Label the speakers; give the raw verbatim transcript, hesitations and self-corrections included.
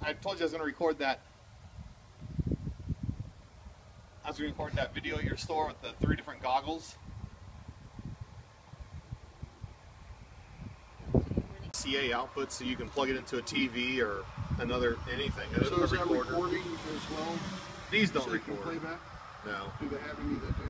Speaker 1: I told you I was going to record that. I was going to record that video at your store with the three different goggles. C A output, so you can plug it into a T V or another anything.
Speaker 2: So is that recording as well?
Speaker 1: These don't
Speaker 2: so you can
Speaker 1: record.
Speaker 2: play back?
Speaker 1: No.
Speaker 2: Do they have any that do?